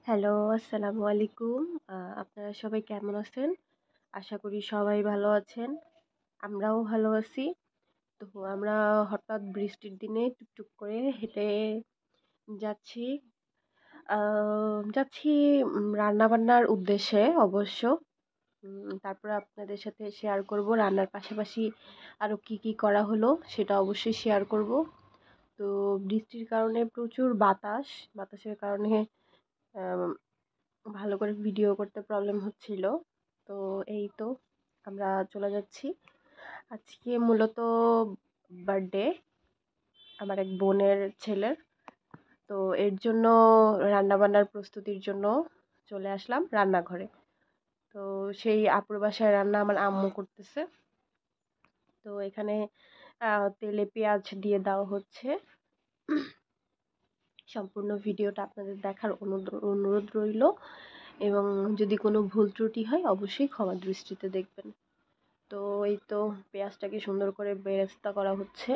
Hello, আসসালামু আলাইকুম। আপনারা সবাই কেমন আছেন? আশা করি সবাই ভালো আছেন। আমরাও ভালো আছি। তো আমরা হঠাৎ বৃষ্টির দিনে টুকটুক করে হেঁটে যাচ্ছি। আ যাচ্ছি রান্নাবান্নার উদ্দেশ্যে অবশ্য। তারপরে আপনাদের সাথে শেয়ার করব রান্নার পাশাপাশি আরও কি করা হলো সেটা অবশ্যই শেয়ার করব। তো বৃষ্টির কারণে প্রচুর বাতাসের কারণে আম ভালো করে ভিডিও করতে প্রবলেম হচ্ছিল। তো এই তো আমরা চলে যাচ্ছি। আজকে মূলত বার্থডে আমার এক বোনের ছেলের। তো এর জন্য রান্নাবান্নার প্রস্তুতির জন্য চলে আসলাম রান্নাঘরে। তো সেই আপুর বাসায় রান্না আমার আম্মু করতেছে। তো এখানে তেলে পেঁয়াজ দিয়ে দেওয়া হচ্ছে। সম্পূর্ণ ভিডিওটা আপনাদের দেখার অনুরোধ রইল এবং যদি কোনো ভুল ত্রুটি হয় অবশ্যই ক্ষমা দৃষ্টিতে দেখবেন। তো এই তো পেঁয়াজটাকে সুন্দর করে বেরেস্তা করা হচ্ছে।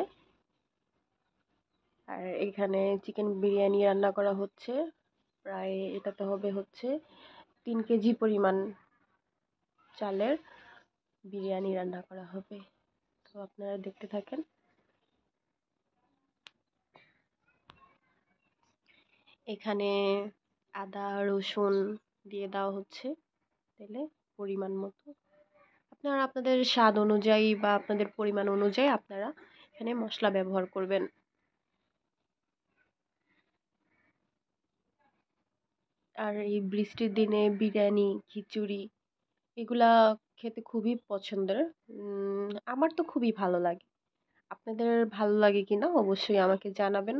আর এখানে চিকেন বিরিয়ানি রান্না করা হচ্ছে। প্রায় এটাতে হবে হচ্ছে 3 কেজি পরিমাণ চালের বিরিয়ানি রান্না করা হবে। তো আপনারা দেখতে থাকেন। এখানে আদা রসুন দিয়ে দেওয়া হচ্ছে তেলে পরিমাণ মতো। আপনারা আপনাদের স্বাদ অনুযায়ী বা আপনাদের পরিমাণ অনুযায়ী আপনারা এখানে মশলা ব্যবহার করবেন। আর এই বৃষ্টির দিনে বিরিয়ানি, খিচুড়ি এগুলা খেতে খুবই পছন্দের। আমার তো খুবই ভালো লাগে। আপনাদের ভালো লাগে কিনা অবশ্যই আমাকে জানাবেন।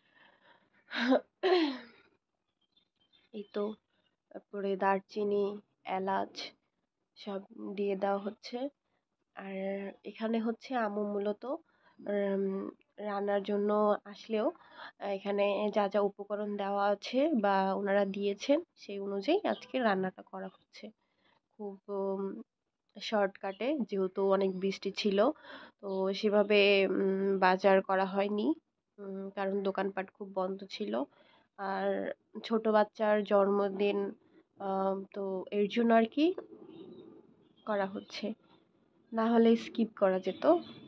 এই তো তারপরে দারচিনি, এলাচ সব দিয়ে দেওয়া হচ্ছে। আর এখানে হচ্ছে আম্মু মূলত উম, রান্নার জন্য আসলেও এখানে যা উপকরণ দেওয়া আছে বা ওনারা দিয়েছেন সেই অনুযায়ী আজকে রান্নাটা করা হচ্ছে। খুব শর্টকাটে যেহেতু অনেক বৃষ্টি ছিল। তো সেভাবে বাজার করা হয়নি। কারণ দোকানপাট খুব বন্ধ ছিল। আর ছোট বাচ্চার জন্মদিন তো এর জন্য আর কি করা হচ্ছে। না হলে স্কিপ করা যেত।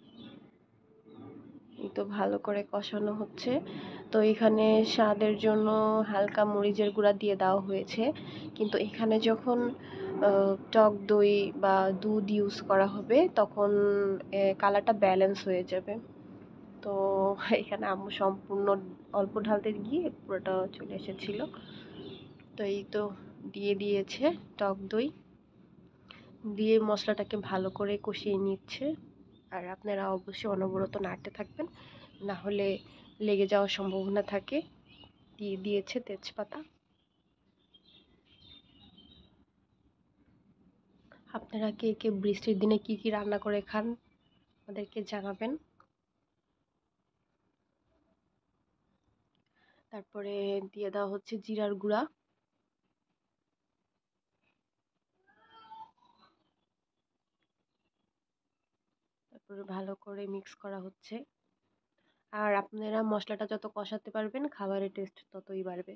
এই তো ভালো করে কষানো হচ্ছে। তো এখানে স্বাদের জন্য হালকা মরিচের গুঁড়া দিয়ে দেওয়া হয়েছে। কিন্তু এখানে যখন টক দই বা দুধ ইউজ করা হবে তখন কালারটা ব্যালেন্স হয়ে যাবে। তো এখানে আম্মু সম্পূর্ণ অল্প ঢালতে গিয়ে পুরোটা চলে এসেছিল। তো এই তো দিয়ে দিয়েছে টক দই দিয়ে মশলাটাকে ভালো করে কষিয়ে নিচ্ছে। আর আপনারা অবশ্যই অনবরত নাড়তে থাকবেন, না হলে লেগে যাওয়ার সম্ভাবনা থাকে। দিয়ে দিয়েছে তেজপাতা। আপনারা কে বৃষ্টির দিনে কি রান্না করে খান আমাদেরকে জানাবেন। তারপরে দিয়ে দেওয়া হচ্ছে জিরার গুঁড়া। তারপরে ভালো করে মিক্স করা হচ্ছে। আর আপনারা মশলাটা যত কষাতে পারবেন খাবারের টেস্ট ততই বাড়বে।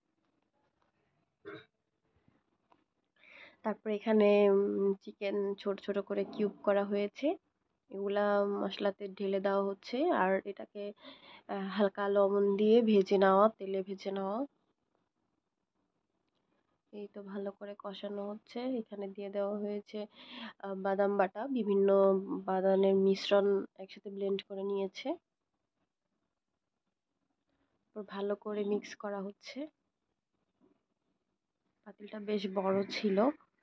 তারপরে এখানে চিকেন ছোট ছোট করে কিউব করা হয়েছে। এগুলা মশলাতে ঢেলে দেওয়া হচ্ছে আর এটাকে হালকা লবণ দিয়ে ভেজে নেওয়া, তেলে ভেজে নেওয়া। এই তো ভালো করে কষানো হচ্ছে। এখানে দিয়ে দেওয়া হয়েছে বাদাম বাটা, বিভিন্ন বাদামের মিশ্রণ একসাথে ব্লেন্ড করে নিয়েছে। ভালো করে মিক্স করা হচ্ছে। পাতিলটা বেশ বড় ছিল,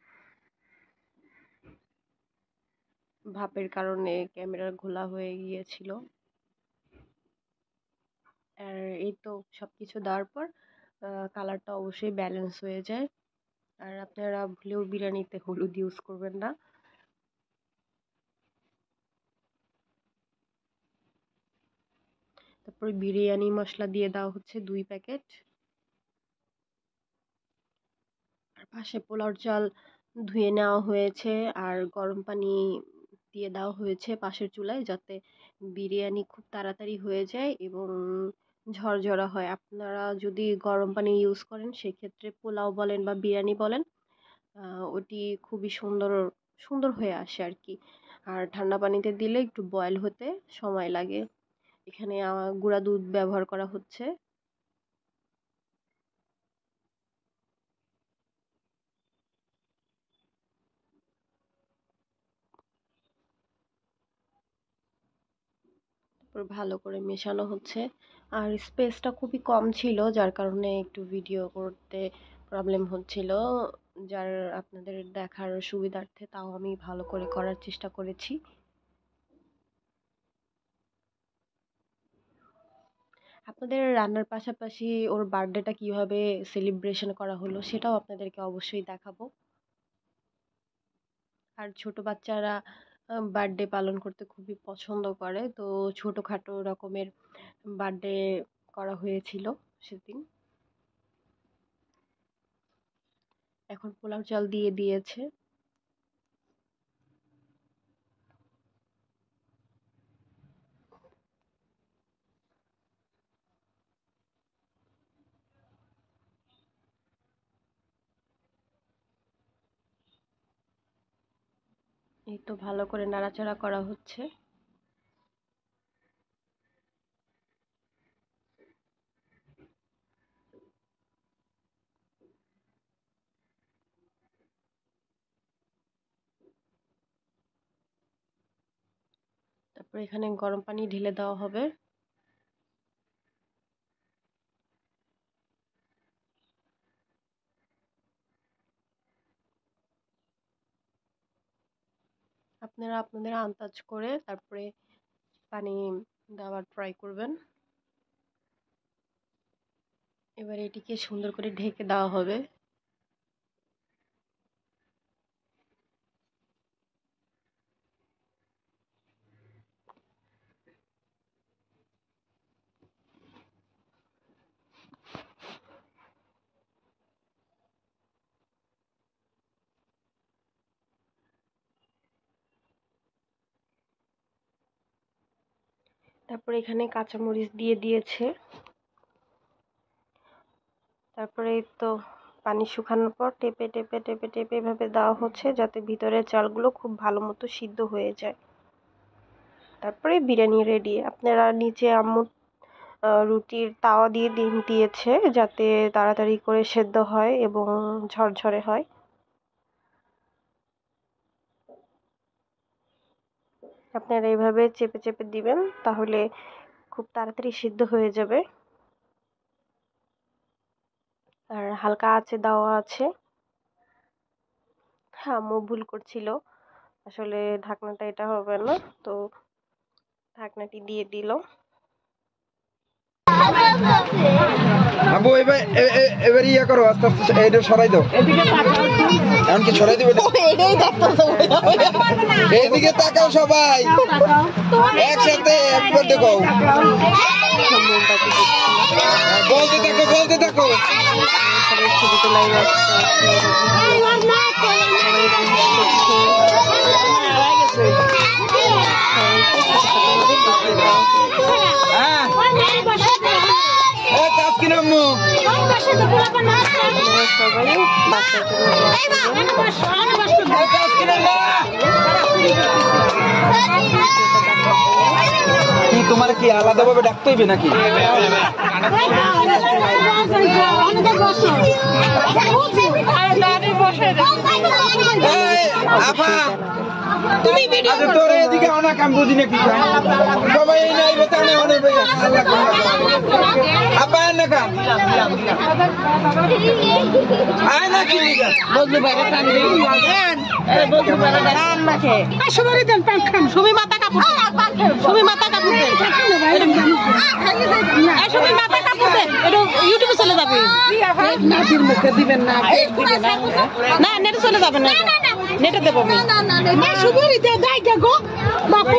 ভাপের কারণে ক্যামেরার ঘোলা হয়ে গিয়েছিল। আর এই তো সবকিছু দেওয়ার পর কালারটা অবশ্যই ব্যালেন্স হয়ে যায়। আর আপনারা ভুলেও বিরিয়ানিতে হলুদ ইউজ করবেন না। তারপরে বিরিয়ানি মশলা দিয়ে দেওয়া হচ্ছে 2 প্যাকেট। আর পাশে পোলাওর চাল ধুয়ে নেওয়া হয়েছে আর গরম পানি দিয়ে দেওয়া হয়েছে পাশের চুলায়, যাতে বিরিয়ানি খুব তাড়াতাড়ি হয়ে যায় এবং ঝরঝরা হয়। আপনারা যদি গরম পানি ইউজ করেন সেক্ষেত্রে পোলাও বলেন বা বিরিয়ানি বলেন ওটি খুবই সুন্দর হয়ে আসে আর কি। আর ঠান্ডা পানিতে দিলে একটু বয়েল হতে সময় লাগে। এখানে গুঁড়া দুধ ব্যবহার করা হচ্ছে। তারপর ভালো করে মেশানো হচ্ছে। আর স্পেসটা খুবই কম ছিল যার কারণে একটু ভিডিও করতে প্রবলেম হচ্ছিল। যার আপনাদের দেখার সুবিধার্থে তাও আমি ভালো করে করার চেষ্টা করেছি। আপনাদের রান্নার পাশাপাশি ওর বার্থডেটা কিভাবে সেলিব্রেশন করা হলো সেটাও আপনাদেরকে অবশ্যই দেখাবো। আর ছোট বাচ্চারা বার্থডে পালন করতে খুবই পছন্দ করে, তো ছোটখাটো রকমের বার্থডে করা হয়েছিল সেদিন। এখন পোলাও চাল দিয়ে দিয়েছে। এই তো ভালো করে নাড়াচাড়া করা হচ্ছে। তারপর এখানে গরম পানি ঢেলে দেওয়া হবে। আপনারা আপনাদের আন্দাজ করে তারপরে পানি দেওয়ার ট্রাই করবেন। এবার এটিকে সুন্দর করে ঢেকে দেওয়া হবে। তারপরে এখানে কাঁচামরিচ দিয়ে দিয়েছে। তারপরে এই তো পানি শুকানোর পর টেপে টেপে টেপে টেপে এভাবে দেওয়া হচ্ছে যাতে ভিতরের চালগুলো খুব ভালো মতো সিদ্ধ হয়ে যায়। তারপরে বিরিয়ানি রেডি। আপনারা নিচে আম্মু রুটির তাওয়া দিয়ে দিয়েছে যাতে তাড়াতাড়ি করে সেদ্ধ হয় এবং ঝরঝরে হয়। আপনারা এইভাবে চেপে চেপে দিবেন তাহলে খুব তাড়াতাড়ি সিদ্ধ হয়ে যাবে। আর হালকা আঁচে দেওয়া আছে। হ্যাঁ, আম্মু ভুল করছিল, আসলে ঢাকনাটা এটা হবে না, তো ঢাকনাটি দিয়ে দিল। আবু এবার এবার ইয়া করো, আস্তে আস্তে এটা সরাই দাও। এমনকি সরাই দিবে এইদিকে তাকাও সবাই একসাথে একবার দেখো। বলতে থাকো বলতে থাকো। ছবি তোলাই তোমার কি আলাদা ভাবে ডাকতে হইবে নাকি? তোর এদিকে অনেক আমি বুঝি নাকি সবাই এই নাই বেতানে অনেক আপা না কাম আয় না কি বদলু বাইরে টান দিই বদলু বাইরে টান মাখে সবারই দেন পান খান সবাই মাথা কাপড় সবাই মাথা কাপড় দেন সবাই মাথা কাপড় দেন এটা ইউটিউবে চলে যাবে নাতির মুখে দিবেন না না নেটে চলে যাবে না নেটে দেব আমি না না না সবারই দে দাই গো বাপু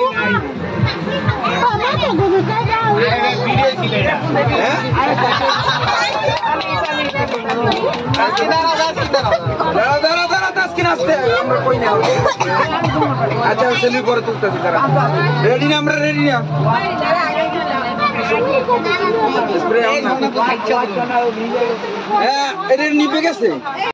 মাথা গো দাও ভিডিও ছিল এটা আচ্ছা সেলফি করে তুলতেছি তারা রেডি না আমরা রেডি না এটা নিবে গেছে